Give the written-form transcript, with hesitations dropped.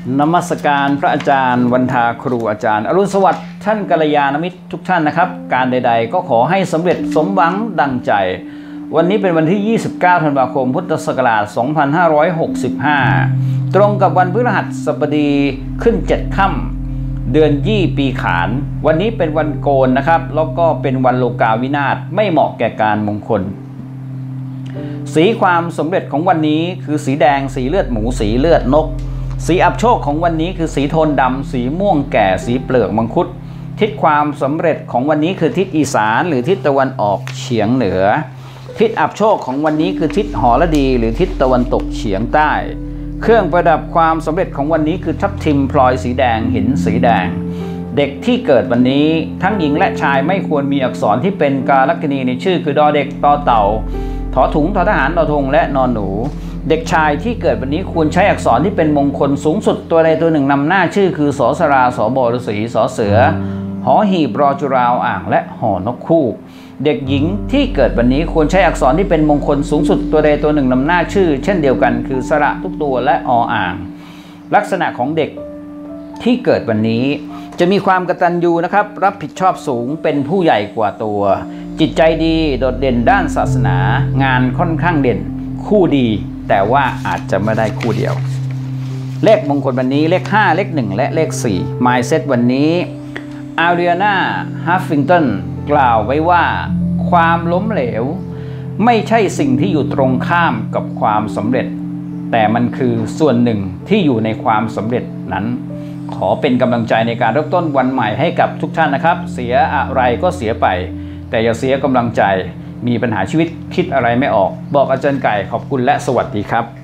นมัสการพระอาจารย์วันทาครูอาจารย์อรุณสวัสดิ์ท่านกัลยาณมิตรทุกท่านนะครับการใดๆก็ขอให้สำเร็จสมหวังดังใจวันนี้เป็นวันที่ 29 ธันวาคม พุทธศักราช 2565 ตรงกับวันพฤหัสบดีขึ้น 7 ค่ำเดือนยี่ปีขานวันนี้เป็นวันโกนนะครับแล้วก็เป็นวันโลกาวินาศไม่เหมาะแก่การมงคลสีความสำเร็จของวันนี้คือสีแดงสีเลือดหมูสีเลือดนกสีอับโชคของวันนี้คือสีโทนดำสีม่วงแก่สีเปลือกมังคุดทิศความสำเร็จของวันนี้คือทิศอีสานหรือทิศตะวันออกเฉียงเหนือทิศอับโชคของวันนี้คือทิศหฤดีหรือทิศตะวันตกเฉียงใต้เครื่องประดับความสำเร็จของวันนี้คือทับทิมพลอยสีแดงหินสีแดงเด็กที่เกิดวันนี้ทั้งหญิงและชายไม่ควรมีอักษรที่เป็นกาลกิณีในชื่อคือดอเด็กตอเต่าถอถุงทอทหารทอธงและนอนหนูเด็กชายที่เกิดวันนี้ควรใช้อักษรที่เป็นมงคลสูงสุดตัวใดตัวหนึ่งนำหน้าชื่อคือสสราสบฤษีสเสือหอหีบรอจุราวอ่างและหอนกคู่เด็กหญิงที่เกิดวันนี้ควรใช้อักษรที่เป็นมงคลสูงสุดตัวใดตัวหนึ่งนำหน้าชื่อเช่นเดียวกันคือสระทุกตัวและออ่างลักษณะของเด็กที่เกิดวันนี้จะมีความกตัญญูนะครับรับผิดชอบสูงเป็นผู้ใหญ่กว่าตัวจิตใจดีโดดเด่นด้านศาสนางานค่อนข้างเด่นคู่ดีแต่ว่าอาจจะไม่ได้คู่เดียวเลขมงคลวันนี้เลข5เลข1และเลข4 Mindset วันนี้อารีนาฮัฟฟิงตันกล่าวไว้ว่าความล้มเหลวไม่ใช่สิ่งที่อยู่ตรงข้ามกับความสำเร็จแต่มันคือส่วนหนึ่งที่อยู่ในความสำเร็จนั้นขอเป็นกำลังใจในการเริ่มต้นวันใหม่ให้กับทุกท่านนะครับเสียอะไรก็เสียไปแต่อย่าเสียกำลังใจมีปัญหาชีวิตคิดอะไรไม่ออกบอกอาจารย์ไก่ขอบคุณและสวัสดีครับ